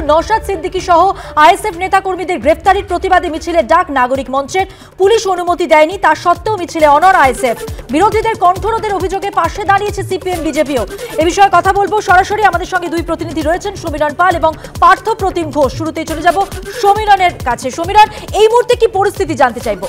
নওশাদ সিদ্দিকী সহ আইএসএফ নেতাকর্মীদের গ্রেফতারির প্রতিবাদে মিছিলে ডাক নাগরিক মঞ্চের। পুলিশ অনুমতি দেয়নি, তা সত্ত্বেও মিছিলে অনড় আইএসএফ। বিরোধীদের কণ্ঠরোধের অভিযোগে পাশে দাঁড়িয়েছে সিপিএম বিজেপিও। এ বিষয়ে কথা বলবো সরাসরি। আমাদের সঙ্গে দুই প্রতিনিধি রয়েছেন, সমীরণ পাল এবং পার্থ প্রতিম ঘোষ। শুরুতেই চলে যাব সমীরণের কাছে। সমীরণ, এই মুহূর্তে কি পরিস্থিতি জানতে চাইবো?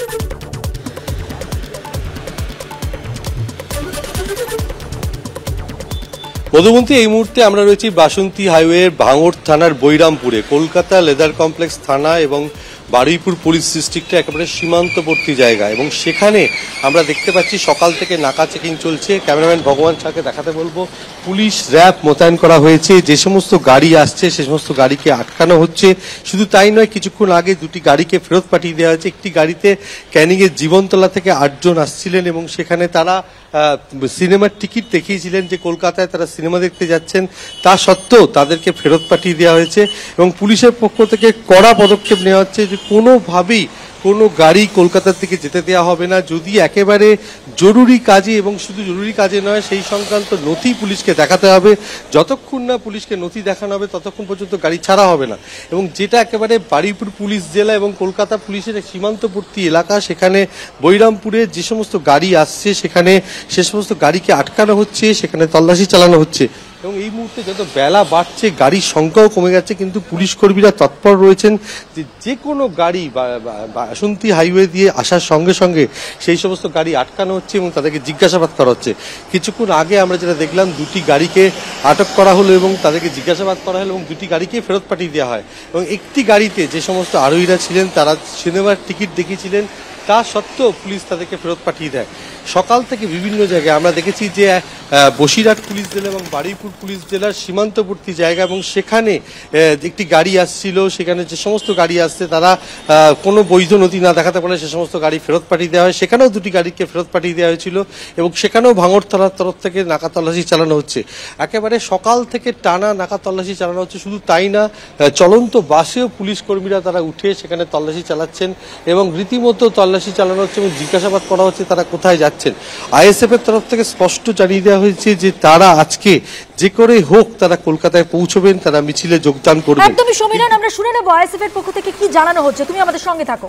মধুমন্তী, এই মুহূর্তে আমরা রয়েছি বাসন্তী হাইওয়ের ভাঙড় থানার বৈরামপুরে। কলকাতা লেদার কমপ্লেক্স থানা এবং বারুইপুর পুলিশ ডিস্ট্রিক্টে একেবারে সীমান্তবর্তী জায়গা, এবং সেখানে আমরা দেখতে পাচ্ছি সকাল থেকে নাকা চেকিং চলছে। ক্যামেরাম্যান ভগবান শাহকে দেখাতে বলবো। পুলিশ র্যাব মোতায়েন করা হয়েছে। যে সমস্ত গাড়ি আসছে সে সমস্ত গাড়িকে আটকানো হচ্ছে। শুধু তাই নয়, কিছুক্ষণ আগে দুটি গাড়িকে ফেরত পাঠিয়ে দেওয়া হয়েছে। একটি গাড়িতে ক্যানিংয়ের জীবনতলা থেকে 8 জন আসছিলেন এবং সেখানে তারা সিনেমার টিকিট দেখিয়েছিলেন যে কলকাতায় তারা সিনেমা দেখতে যাচ্ছেন, তা সত্ত্বেও তাদেরকে ফেরত পাঠিয়ে দেওয়া হয়েছে এবং পুলিশের পক্ষ থেকে কড়া পদক্ষেপ নেওয়া হচ্ছে যে কোনোভাবেই কোনো গাড়ি কলকাতার থেকে যেতে দেওয়া হবে না। যদি একেবারে জরুরি কাজে, এবং শুধু জরুরি কাজে নয়, সেই সংক্রান্ত নথি পুলিশকে দেখাতে হবে। যতক্ষণ না পুলিশকে নথি দেখানো হবে ততক্ষণ পর্যন্ত গাড়ি ছাড়া হবে না। এবং যেটা একেবারে বারুইপুর পুলিশ জেলা এবং কলকাতা পুলিশের সীমান্তবর্তী এলাকা, সেখানে বৈরামপুরে যে সমস্ত গাড়ি আসছে সেখানে সে সমস্ত গাড়িকে আটকানো হচ্ছে, সেখানে তল্লাশি চালানো হচ্ছে। এবং এই মুহূর্তে যত বেলা বাড়ছে গাড়ির সংখ্যাও কমে যাচ্ছে, কিন্তু পুলিশ কর্মীরা তৎপর রয়েছেন যে কোনো গাড়ি বাসন্তী হাইওয়ে দিয়ে আসার সঙ্গে সঙ্গে সেই সমস্ত গাড়ি আটকানো হচ্ছে এবং তাদেরকে জিজ্ঞাসাবাদ করা হচ্ছে। কিছুক্ষণ আগে আমরা যেটা দেখলাম, দুটি গাড়িকে আটক করা হলো এবং তাদেরকে জিজ্ঞাসাবাদ করা হলো এবং দুটি গাড়িকে ফেরত পাঠিয়ে দেওয়া হয়। এবং একটি গাড়িতে যে সমস্ত আরোহীরা ছিলেন তারা সিনেমার টিকিট দেখিয়েছিলেন, তা সত্ত্বেও পুলিশ তাদেরকে ফেরত পাঠিয়ে দেয়। সকাল থেকে বিভিন্ন জায়গায় আমরা দেখেছি যে বসিরহাট পুলিশ জেলা এবং বারুইপুর পুলিশ জেলার সীমান্তবর্তী জায়গা, এবং সেখানে একটি গাড়ি আসছিল, সেখানে যে সমস্ত গাড়ি আসছে তারা কোনো বৈধ নথি না দেখাতে পারলে সে সমস্ত গাড়ি ফেরত পাঠিয়ে দেওয়া হয়। সেখানেও দুটি গাড়িকে ফেরত পাঠিয়ে দেওয়া হয়েছিল এবং সেখানেও ভাঙড় থানার তরফ থেকে নাকা তল্লাশি চালানো হচ্ছে। একেবারে সকাল থেকে টানা নাকা তল্লাশি চালানো হচ্ছে। শুধু তাই না, চলন্ত বাসেও পুলিশ কর্মীরা তারা উঠে সেখানে তল্লাশি চালাচ্ছেন এবং রীতিমতো তল্লাশি চালানো হচ্ছে এবং জিজ্ঞাসাবাদ করা হচ্ছে তারা কোথায় যাচ্ছেন। আইএসএফ এর তরফ থেকে স্পষ্ট জানিয়ে দেওয়া হয়েছে যে তারা আজকে যে করে হোক তারা কলকাতায় পৌঁছবেন, তারা মিছিলে যোগদান করবেন। একদমই সমীরণ, আমরা শুনে নেব আইএসএফ এর পক্ষ থেকে কি জানানো হচ্ছে। তুমি আমাদের সঙ্গে থাকো।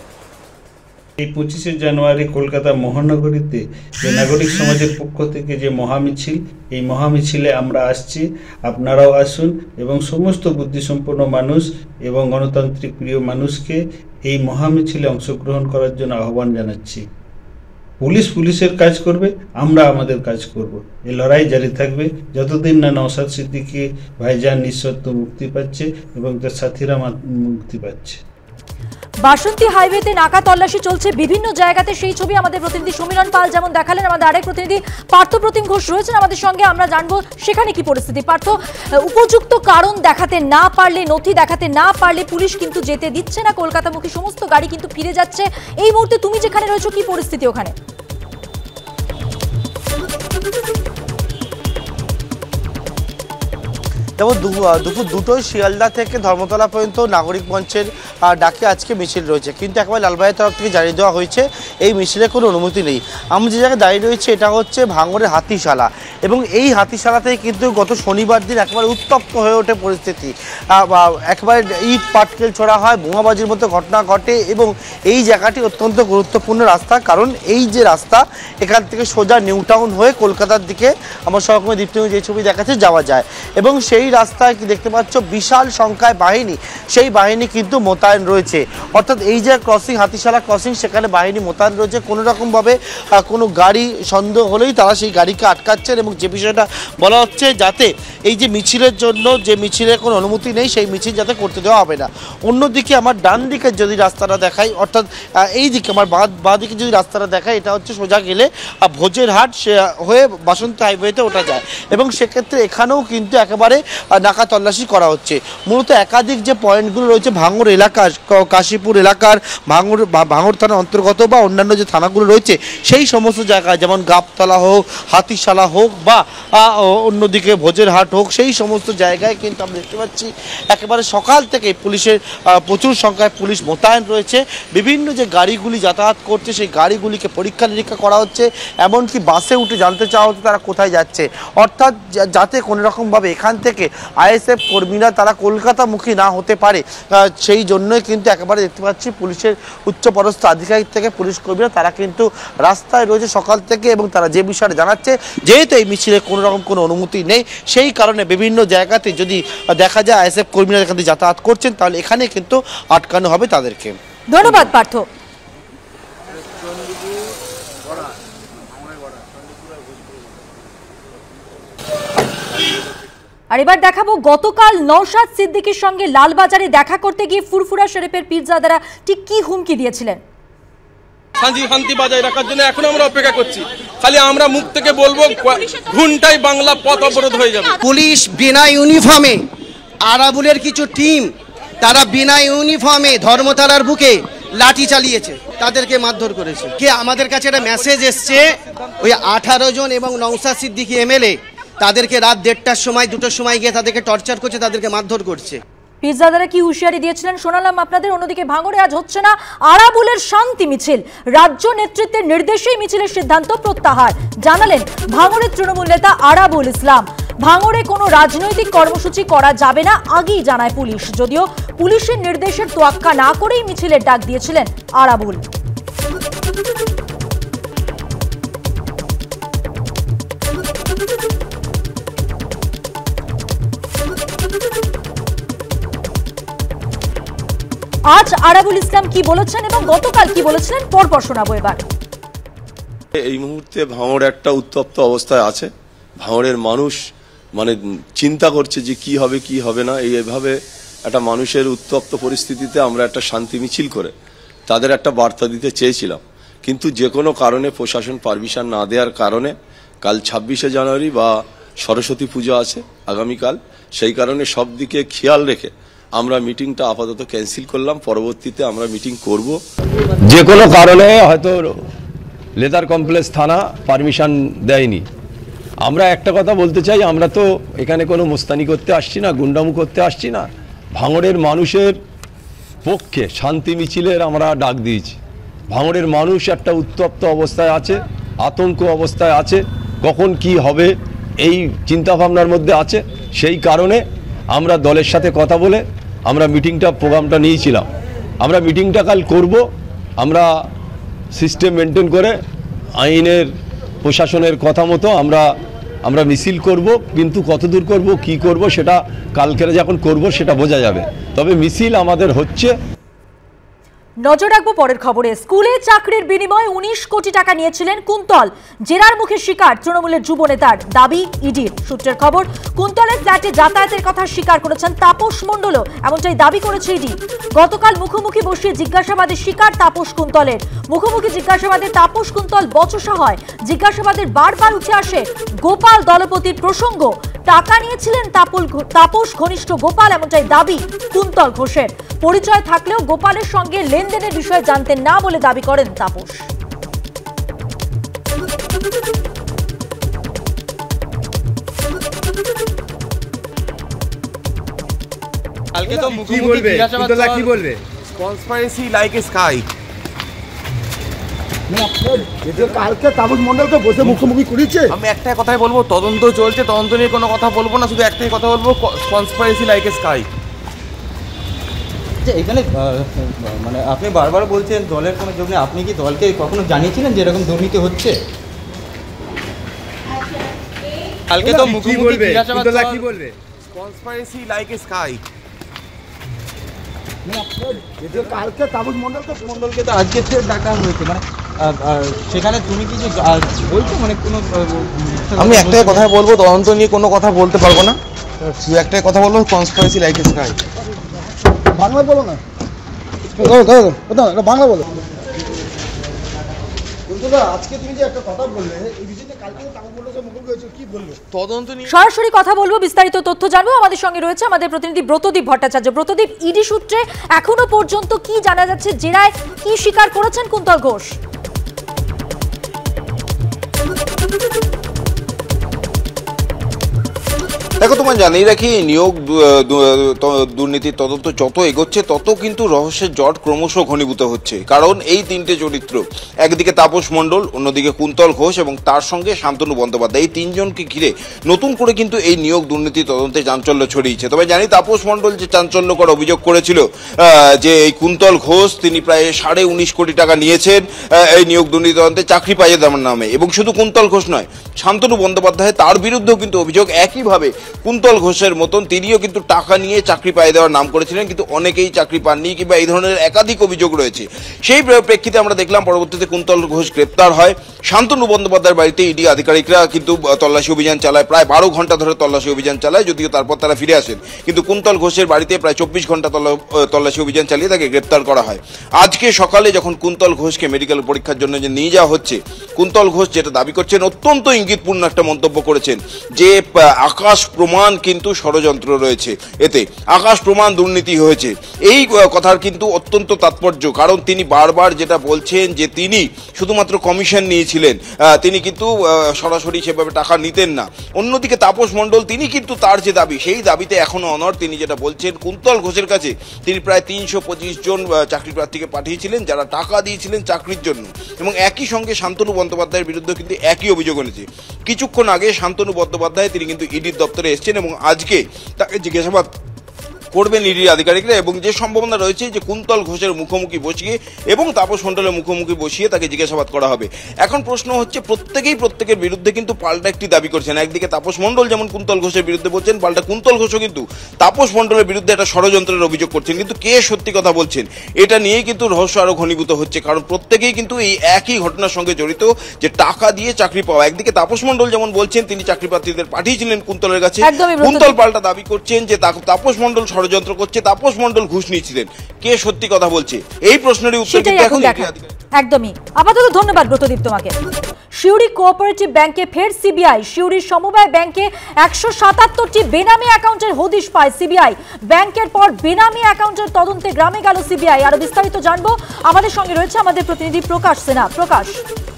এই 25শে জানুয়ারি কলকাতা মহানগরীতে যে নাগরিক সমাজের পক্ষ থেকে যে মহামিছিল, এই মহামিছিলে আমরা আসছি। আপনারাও আসুন এবং সমস্ত বুদ্ধিসম্পন্ন মানুষ এবং গণতান্ত্রিক প্রিয় মানুষকে এই মহামিছিলে অংশগ্রহণ করার জন্য আহ্বান জানাচ্ছি। পুলিশ পুলিশের কাজ করবে, আমরা আমাদের কাজ করব। এই লড়াই জারি থাকবে যতদিন না নওশাদ সিদ্দিকী ভাইজান নিঃশর্ত মুক্তি পাচ্ছে এবং তার সাথীরা মুক্তি পাচ্ছে। বাসন্তী হাইওয়েতে নাকা তল্লাশি চলছে বিভিন্ন জায়গাতে, সেই ছবি আমাদের প্রতিনিধি সমীরণ পাল যেমন দেখালেন। আমাদের আরেক প্রতিনিধি পার্থ প্রতিম ঘোষ রয়েছেন আমাদের সঙ্গে, আমরা জানবো সেখানে কি পরিস্থিতি। পার্থ, উপযুক্ত কারণ দেখাতে না পারলে, নথি দেখাতে না পারলে পুলিশ কিন্তু যেতে দিচ্ছে না, কলকাতামুখী সমস্ত গাড়ি কিন্তু ফিরে যাচ্ছে। এই মুহূর্তে তুমি যেখানে রয়েছো কি পরিস্থিতি ওখানে? যেমন দুপুর 2টোয় শিয়ালদা থেকে ধর্মতলা পর্যন্ত নাগরিক মঞ্চের ডাকে আজকে মিছিল রয়েছে, কিন্তু একেবারে লালবাইয়ের তরফ থেকে জানিয়ে দেওয়া হয়েছে এই মিছিলের কোনো অনুমতি নেই। আমি যে জায়গায় দাঁড়িয়ে রয়েছে এটা হচ্ছে ভাঙড়ের হাতিশালা, এবং এই হাতিশালাতেই কিন্তু গত শনিবার দিন একেবারে উত্তপ্ত হয়ে ওঠে পরিস্থিতি। একেবারে ইট পাটকেল ছোড়া হয়, বোমাবাজির মতো ঘটনা ঘটে, এবং এই জায়গাটি অত্যন্ত গুরুত্বপূর্ণ রাস্তা, কারণ এই যে রাস্তা এখান থেকে সোজা নিউ টাউন হয়ে কলকাতার দিকে আমার সহকর্মী দীপ্তিময় যে ছবি দেখাচ্ছে যাওয়া যায়। এবং সেই রাস্তায় কি দেখতে পাচ্ছ বিশাল সংখ্যায় বাহিনী, সেই বাহিনী কিন্তু মোতায়েন রয়েছে। অর্থাৎ এই যে ক্রসিং, হাতিশালা ক্রসিং, সেখানে বাহিনী মোতায়েন রয়েছে। কোনো রকমভাবে কোনো গাড়ি সন্দেহ হলেই তারা সেই গাড়িকে আটকাচ্ছেন, এবং যে বিষয়টা বলা হচ্ছে যাতে এই যে মিছিলের জন্য যে মিছিলের কোনো অনুমতি নেই সেই মিছিল যাতে করতে দেওয়া হবে না। অন্যদিকে আমার ডান দিকে যদি রাস্তাটা দেখাই, অর্থাৎ এই দিকে আমার বাঁ দিকে যদি রাস্তাটা দেখাই, এটা হচ্ছে সোজা গেলে ভোজের হাট হয়ে বাসন্তী হাইওয়েতে ওঠা যায়, এবং সেক্ষেত্রে এখানেও কিন্তু একেবারে নাকা তল্লাশি করা হচ্ছে। মূলত একাধিক যে পয়েন্টগুলো রয়েছে ভাঙড় এলাকার, কাশীপুর এলাকার, ভাঙড় থানার অন্তর্গত বা অন্যান্য যে থানাগুলো রয়েছে সেই সমস্ত জায়গায়, যেমন গাবতলা হোক, হাতিশালা হোক বা অন্যদিকে ভোজের হাট হোক, সেই সমস্ত জায়গায় কিন্তু আমরা দেখতে পাচ্ছি একেবারে সকাল থেকে পুলিশের প্রচুর সংখ্যায় পুলিশ মোতায়েন রয়েছে। বিভিন্ন যে গাড়িগুলি যাতায়াত করছে সেই গাড়িগুলিকে পরীক্ষা নিরীক্ষা করা হচ্ছে, এমনকি বাসে উঠে জানতে চাওয়া হচ্ছে তারা কোথায় যাচ্ছে, অর্থাৎ যাতে কোনো রকমভাবে এখান থেকে আইএসএফ কর্মীরা তারা কলকাতামুখী না হতে পারে, সেই জন্যই কিন্তু একেবারে দেখতে পাচ্ছি পুলিশের উচ্চপদস্থ আধিকারিক থেকে পুলিশ কর্মীরা তারা কিন্তু রাস্তায় রয়েছে সকাল থেকে, এবং তারা যে বিষয়টা জানাচ্ছে যেহেতু এই মিছিলে কোনো রকম কোনো অনুমতি নেই, সেই কারণে বিভিন্ন জায়গাতে যদি দেখা যায় আইএসএফ কর্মীরা এখানে যাতায়াত করছেন তাহলে এখানে কিন্তু আটকানো হবে তাদেরকে। ধন্যবাদ পার্থ। আর এবার দেখাবো গতকাল নওশাদ সিদ্দিকীর সঙ্গে লালবাজারে দেখা করতে গিয়ে ফুরফুরা শরীফের পীরজাদারা ঠিক কি হুমকি দিয়েছিলেন। শান্তি বজায় রাখার জন্য এখন আমরা অপেক্ষা করছি, খালি আমরা মুখ থেকে বলবো ঘন্টায় বাংলা পথ অবরোধ হয়ে যাবে। পুলিশ বিনা ইউনিফর্মে, আরাবুলের কিছু টিম তারা বিনা ইউনিফর্মে ধর্মতলার বুকে লাঠি চালিয়েছে, তাদেরকে মারধর করেছে। কে আমাদের কাছে একটা মেসেজ এসছে, ওই 18 জন এবং নওশাদ সিদ্দিকী এমএলএ তাদেরকে রাত 1:30টার সময় 2টোর সময় গিয়ে তাদেরকে টর্চার করছে, তাদেরকে মারধর করছে। পীরজাদারা কি হুঁশিয়ারি দিয়েছিলেন শোনালাম আপনাদের। অন্যদিকে ভাঙড়ে আজ হচ্ছে না আরাবুলের শান্তি মিছিল, রাজ্য নেতৃত্বের নির্দেশেই মিছিলের সিদ্ধান্ত প্রত্যাহার জানালেন ভাঙড়ের তৃণমূল নেতা আরাবুল ইসলাম। ভাঙড়ে কোনো রাজনৈতিক কর্মসূচি করা যাবে না আগেই জানায় পুলিশ, যদিও পুলিশের নির্দেশের তোয়াক্কা না করেই মিছিলের ডাক দিয়েছিলেন আরাবুল। আজ আরাবুল ইসলাম কি বলেছেন এবং গতকাল কি বলেছিলেন পরপর শোনাবো এবার। এই মুহূর্তে ভাঙড় একটা উত্তপ্ত অবস্থায় আছে। ভাঙড়ের মানুষ চিন্তা করছে যে কি হবে কি হবে না। এইভাবে একটা মানুষের উত্তপ্ত পরিস্থিতিতে আমরা একটা শান্তি মিছিল করে তাদের একটা বার্তা দিতে চেয়েছিলাম, কিন্তু যে কোনো কারণে প্রশাসন পারমিশন না দেওয়ার কারণে কাল 26শে জানুয়ারি বা সরস্বতী পুজো আছে আগামীকাল, সেই কারণে সব দিকে খেয়াল রেখে আমরা মিটিংটা আপাতত ক্যান্সেল করলাম। পরবর্তীতে আমরা মিটিং করব। যে কোনো কারণে হয়তো লেদার কমপ্লেক্স থানা পারমিশন দেয়নি। আমরা একটা কথা বলতে চাই, আমরা তো এখানে কোনো মোস্তানি করতে আসছি না, গুন্ডামু করতে আসছি না। ভাঙড়ের মানুষের পক্ষে শান্তি মিছিলের আমরা ডাক দিয়েছি। ভাঙড়ের মানুষ একটা উত্তপ্ত অবস্থায় আছে, আতঙ্ক অবস্থায় আছে, কখন কি হবে এই চিন্তাভাবনার মধ্যে আছে। সেই কারণে আমরা দলের সাথে কথা বলে আমরা প্রোগ্রামটা নিয়েছিলাম। আমরা মিটিংটা কাল করব। আমরা সিস্টেম মেনটেন করে আইনের প্রশাসনের কথা মতো আমরা মিছিল করব, কিন্তু কতদূর করব কি করব সেটা কালকের যখন করব সেটা বোঝা যাবে। তবে মিছিল আমাদের হচ্ছে। নজর রাখবো পরের খবরে। স্কুলে চাকরির বিনিময়ে 19 কোটি টাকা নিয়েছিলেন কুন্তল, জেরার মুখে স্বীকার তৃণমূলের যুব নেতার, দাবি ইডির। সূত্রের খবর, কুন্তলের ফ্ল্যাটে যাতায়াতের কথা স্বীকার করেছেন তাপস মণ্ডলও, এমনটাই দাবি করেছে ইডি। গতকাল মুখোমুখি বসিয়ে জিজ্ঞাসাবাদে স্বীকার তাপস কুন্তলের। মুখোমুখি জিজ্ঞাসাবাদে তাপস কুন্তল বচসা হয়। জিজ্ঞাসাবাদের বারবার উঠে আসে গোপাল দলপতির প্রসঙ্গ। টাকা নিয়েছিলেন তাপস ঘনিষ্ঠ গোপাল, এমনটাই দাবি কুন্তল ঘোষের। পরিচয় থাকলেও গোপালের সঙ্গে লেনদেনের বিষয়ে জানতেন না বলে দাবি করেন তাপস। কালকে তো কি বলবে কি বলবে কনস্পাইরেসি লাইক এ স্কাই। কালকে তাপস মণ্ডল তো বসে মুখোমুখি করেছে। আমি একটাই কথাই বলবো, তদন্ত চলছে, তদন্ত নিয়ে কোনো কথা বলবো না, শুধু একটাই কথা বলবো, কনস্পাইরেসি লাইক এ স্কাই। এখানে আপনি বারবার বলছেন দলের কোনো যোগ নেই, আপনি কি দলকে কখনো জানিয়েছিলেন যে এরকম দুর্নীতি হচ্ছে? কালকে তো কি বলবে কি বলবে কনস্পাইরেসি লাইক এ স্কাই। কালকে তাপস মণ্ডলকে তো আজকে ডাকা হয়েছে, সেখানে তুমি কি যে বলছো কোনো আমি একটাই কথা বলবো, তদন্ত নিয়ে কোনো কথা বলতে পারবো না, শুধু একটাই কথা বলবো, conspiracy like a sky. Bangla বলো না, বাংলা বলো। আজকে তুমি যে একটা কথা বললে এই বিষয়ে কালকে তাপস মণ্ডল মুখোমুখি হয়েছে, কি বললো? তদন্ত নিয়ে সরাসরি কথা বলবো, বিস্তারিত তথ্য জানবো। আমাদের সঙ্গে রয়েছে আমাদের প্রতিনিধি ব্রতদীপ ভট্টাচার্য। ব্রতদীপ, ইডি সূত্রে এখনো পর্যন্ত কি জানা যাচ্ছে, জেরায় কি স্বীকার করেছেন কুন্তল ঘোষ? দেখো, তোমার জানিয়ে রাখি, নিয়োগ দুর্নীতির তদন্ত যত এগোচ্ছে তত কিন্তু রহস্যের জট ক্রমশ ঘনীভূত হচ্ছে। কারণ এই তিনটে চরিত্র, একদিকে তাপস মণ্ডল, অন্যদিকে কুন্তল ঘোষ এবং তার সঙ্গে শান্তনু বন্দ্যোপাধ্যায়, এই তিনজনকে ঘিরে নতুন করে কিন্তু এই নিয়োগ দুর্নীতি তদন্তে চাঞ্চল্য ছড়িয়েছে। তবে জানি তাপস মণ্ডল যে চাঞ্চল্যকর অভিযোগ করেছিল যে এই কুন্তল ঘোষ তিনি প্রায় 19.5 কোটি টাকা নিয়েছেন এই নিয়োগ দুর্নীতি তদন্তে চাকরি পাইয়ে দেওয়ার নামে। এবং শুধু কুন্তল ঘোষ নয়, শান্তনু বন্দ্যোপাধ্যায় তার বিরুদ্ধেও কিন্তু অভিযোগ একইভাবে কুন্তল ঘোষের মতন তিনিও কিন্তু টাকা নিয়ে চাকরি পাইয়ে দেওয়ার নাম করেছিলেন, কিন্তু অনেকেই চাকরি পাননি কিংবা এই ধরনের একাধিক অভিযোগ রয়েছে। সেই প্রেক্ষিতে আমরা দেখলাম পরবর্তীতে কুন্তল ঘোষ গ্রেপ্তার হয়। শান্তনু বন্দ্যোপাধ্যায়ের বাড়িতে ইডি আধিকারিকরা কিন্তু তল্লাশি অভিযান চালায়, প্রায় 12 ঘন্টা ধরে তল্লাশি অভিযান চালায়, যদিও তারপর তারা ফিরে আসেন। কিন্তু কুন্তল ঘোষের বাড়িতে প্রায় 24 ঘন্টা তল্লাশি অভিযান চালিয়ে তাকে গ্রেপ্তার করা হয়। আজকে সকালে যখন কুন্তল ঘোষকে মেডিকেল পরীক্ষার জন্য যে নিয়ে যাওয়া হচ্ছে, কুন্তল ঘোষ যেটা দাবি করছেন, অত্যন্ত ইঙ্গিতপূর্ণ একটা মন্তব্য করেছেন যে আকাশ প্রমাণ কিন্তু ষড়যন্ত্র রয়েছে, এতে আকাশ প্রমাণ দুর্নীতি হয়েছে। এই কথার কিন্তু অত্যন্ত তাৎপর্য, কারণ তিনি বারবার যেটা বলছেন যে তিনি শুধুমাত্র কমিশন নিয়েছিলেন, তিনি কিন্তু সরাসরি সেভাবে টাকা নিতেন না। অন্যদিকে তাপস মণ্ডল তিনি কিন্তু তার যে দাবি, সেই দাবিতে এখনো অনড়। তিনি যেটা বলছেন, কুন্তল ঘোষের কাছে তিনি প্রায় 325 জন চাকরি প্রার্থীকে পাঠিয়েছিলেন যারা টাকা দিয়েছিলেন চাকরির জন্য। এবং একই সঙ্গে শান্তনু বন্দ্যোপাধ্যায়ের বিরুদ্ধে কিন্তু একই অভিযোগ এনেছে। কিছুক্ষণ আগে শান্তনু বন্দ্যোপাধ্যায় তিনি কিন্তু ইডির দপ্তরে এসেছেন এবং আজকে তাকে জিজ্ঞাসাবাদ করবেন ইডির আধিকারিকরা, এবং যে সম্ভাবনা রয়েছে যে কুন্তল ঘোষের মুখোমুখি বসিয়ে এবং তাপস মণ্ডলের মুখোমুখি বসিয়ে তাকে জিজ্ঞাসাবাদ করা হবে। এখন প্রশ্ন হচ্ছে, প্রত্যেকের বিরুদ্ধে কিন্তু পাল্টা একটি দাবি করছেন। একদিকে তাপস মণ্ডল যেমন কুন্তল ঘোষের বিরুদ্ধে বলছেন, পাল্টা কুন্তল ঘোষও কিন্তু তাপস মণ্ডলের বিরুদ্ধে একটা ষড়যন্ত্রের অভিযোগ করছেন। কিন্তু কে সত্যি কথা বলছেন এটা নিয়েই কিন্তু রহস্য আরো ঘনীভূত হচ্ছে, কারণ প্রত্যেকেই কিন্তু এই একই ঘটনার সঙ্গে জড়িত, যে টাকা দিয়ে চাকরি পাওয়া। একদিকে তাপস মণ্ডল যেমন বলছেন তিনি চাকরি প্রার্থীদের পাঠিয়েছিলেন কুন্তলের কাছে, কুন্তল পাল্টা দাবি করছেন যে তাপস মণ্ডল ষড়যন্ত্র করছে, তাপস মণ্ডল ঘুষ নিয়েছিলেন। কে সত্যি কথা বলছে এই প্রশ্নেরই উত্তর কিন্তু এখন একদমই। আপাতত ধন্যবাদ ব্রতদীপ তোমাকে। সিউড়ি কোঅপারেটিভ ব্যাংকে ফের সিবিআই। সিউড়ির সমবায় ব্যাংকে 177টি বেনামি অ্যাকাউন্টের হদিশ পায় সিবিআই। ব্যাংকের পর বেনামি অ্যাকাউন্টের তদন্তে গ্রামে গেল সিবিআই। আরো বিস্তারিত জানবো, আমাদের সঙ্গে রয়েছে আমাদের প্রতিনিধি প্রকাশ সিনহা। প্রকাশ,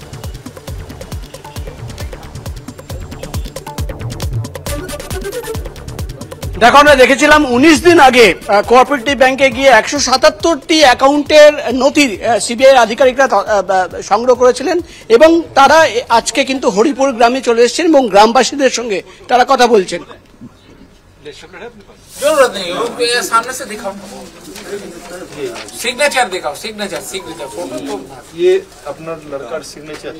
দেখো, আমরা দেখেছিলাম 19 দিন আগে কোঅপারেটিভ ব্যাংকে গিয়ে 177টি অ্যাকাউন্টের নথি সিবিআই আধিকারিকরা সংগ্রহ করেছিলেন এবং তারা আজকে কিন্তু হরিপুর গ্রামে চলে এসেছেন এবং গ্রামবাসীদের সঙ্গে তারা কথা বলছেন। जरूरत नहीं, सामने से दिखाओ, सिग्नेचर दिखाओ, सिग्नेचर फोटो तो ये अपना लड़का सिग्नेचर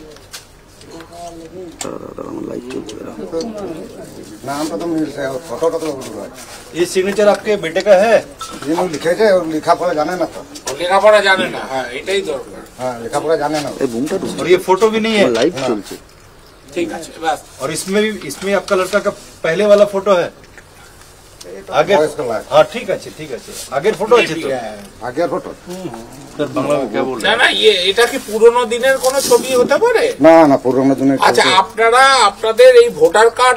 नाम तो मिल रहा है, फोटो तो ये सिग्नेचर आपके बेटे का है? ये लोग लिखे थे और लिखा पढ़ा जाने ना, तो लिखा पढ़ा जाने ना, हाँ एटाई दरकार। हाँ, लिखा पढ़ा जाने ना। और ये फोटो भी नहीं है, लाइव चलছে। ठीक है बस। और इसमें आपका लड़का का पहले वाला फोटो है आगे? हाँ ठीक है, आगे फोटो আছে তো? आगे फोटो सर বাংলা में क्या बोल रहे हैं? না ये এটা কি পুরনো দিনের কোন ছবি হতে পারে? না না, পুরনো দিনের। আচ্ছা, আপনারা আপনাদের এই ভোটার কার্ড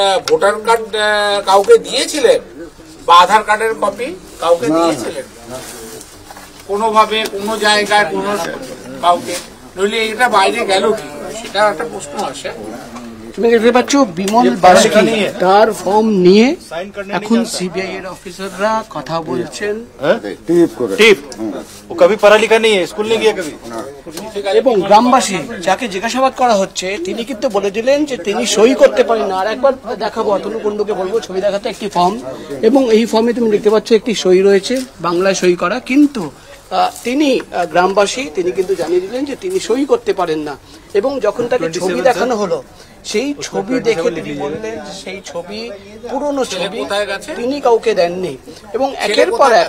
কাউকে দিয়েছিলেন বা আধার কার্ডের কপি কাউকে দিয়েছিলেন কোনোভাবে, কোনো জায়গায়, কোনো কাউকে? নইলে এটা বাইরে গেল কি, সেটা একটা প্রশ্ন আসে। তুমি দেখতে পাচ্ছ বিমল বাসকি তার ফর্ম নিয়ে এখন সিবিআই এর অফিসাররা কথা বলছেন। টিপ ও কবি পড়া লেখা নেই, স্কুল नहीं गया कभी। এবং গ্রামবাসী যাকে জিজ্ঞাসাবাদ করা হচ্ছে তিনি কিন্তু বলে দিলেন যে তিনি সই করতে পারেন না। আর একবার দেখাবো, অতনু কুণ্ডুকে বলবো ছবি দেখাতে, একটি ফর্ম, এবং এই ফর্মে তুমি দেখতে পাচ্ছ একটি সই রয়েছে, বাংলায় সই করা, কিন্তু তিনি গ্রামবাসী তিনি কিন্তু জানিয়ে দিলেন যে তিনি সই করতে পারেন না। এবং যখন তাকে ছবি দেখানো হলো, সেই ছবি দেখে তিনি বললেন সেই ছবি পুরনো ছবি, তিনি কাউকে দেননি। এবং একের পর এক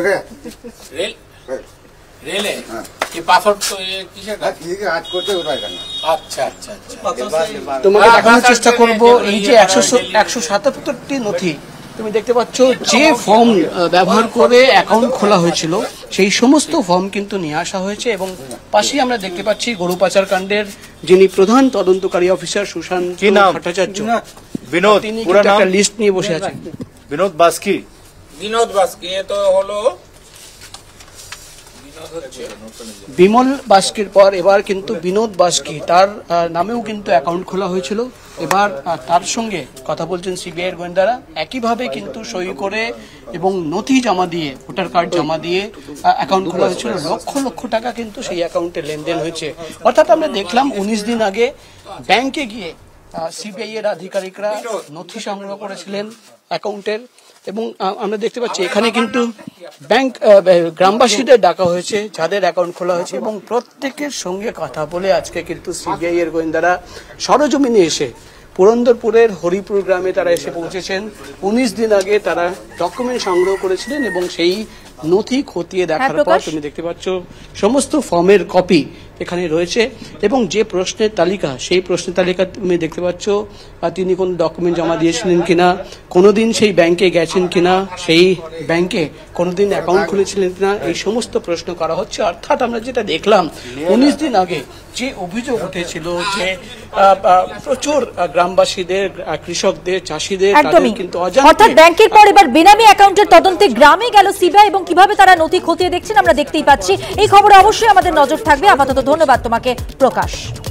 রেলে কি পাসওয়ার্ড তো কিসের কাজ আজ করতে ওটাই না। আচ্ছা, তোমাকে দেখানোর চেষ্টা করব এই যে 177টি নথি তুমি দেখতে পাচ্ছ, যে ফর্ম ব্যবহার করে অ্যাকাউন্ট খোলা হয়েছিল সেই সমস্ত ফর্ম কিন্তু নিয়ে আসা হয়েছে। এবং পাশেই আমরা দেখতে পাচ্ছি গরু পাচার কাণ্ডের যিনি প্রধান তদন্তকারী অফিসার সুশান্ত ভট্টাচার্য, বিনোদ, তিনি একটা লিস্ট নিয়ে বসে আছেন। বিনোদ বাস্কি, এ তো হলো বিমল বাস্কির পর এবার কিন্তু বিনোদ বাস্কি, তার নামেও কিন্তু অ্যাকাউন্ট খোলা হয়েছিল। এবার তার সঙ্গে কথা বলছেন সিবিআই এর গোয়েন্দারা, একইভাবে কিন্তু সই করে এবং নথি জমা দিয়ে, ভোটার কার্ড জমা দিয়ে অ্যাকাউন্ট খোলা হয়েছিল। লক্ষ লক্ষ টাকা কিন্তু সেই অ্যাকাউন্টে লেনদেন হয়েছে। অর্থাৎ আমরা দেখলাম 19 দিন আগে ব্যাংকে গিয়ে সিবিআই এর আধিকারিকরা নথি সংগ্রহ করেছিলেন অ্যাকাউন্টের, এবং আমরা দেখতে পাচ্ছি এখানে কিন্তু ব্যাংক গ্রামবাসীদের ডাকা হয়েছে যাদের অ্যাকাউন্ট খোলা হয়েছে, এবং প্রত্যেকের সঙ্গে কথা বলে আজকে কিন্তু সিবিআই এর গোয়েন্দারা সরজমিনে এসে পুরন্দরপুরের হরিপুর গ্রামে তারা এসে পৌঁছেছেন। 19 দিন আগে তারা ডকুমেন্ট সংগ্রহ করেছিলেন এবং সেই নথি খতিয়ে দেখার পর তুমি দেখতে পাচ্ছ সমস্ত ফর্মের কপি এখানে রয়েছে, এবং যে প্রশ্নের তালিকা, সেই প্রশ্নের তালিকা তুমি দেখতে পাচ্ছ তিনি কোন ডকুমেন্ট জমা দিয়েছিলেন কিনা, কোনোদিন সেই ব্যাংকে গেছেন কিনা, সেই ব্যাংকে কোনোদিন অ্যাকাউন্ট খুলেছিলেন কিনা, এই সমস্ত প্রশ্ন করা হচ্ছে। অর্থাৎ আমরা যেটা দেখলাম 19 দিন আগে যে অভিযোগ উঠেছিল যে প্রচুর গ্রামবাসীদের, কৃষকদের, চাষিদের কিন্তু অজান্তে, অর্থাৎ ব্যাংকের পর এবার বেনামি অ্যাকাউন্টের তদন্তে গ্রামে গেল সিবিআই এবং কিভাবে তারা নথি খতিয়ে দেখছেন আমরা দেখতেই পাচ্ছি। এই খবরে অবশ্যই আমাদের নজর থাকবে। আপাতত ধন্যবাদ তোমাকে প্রকাশ।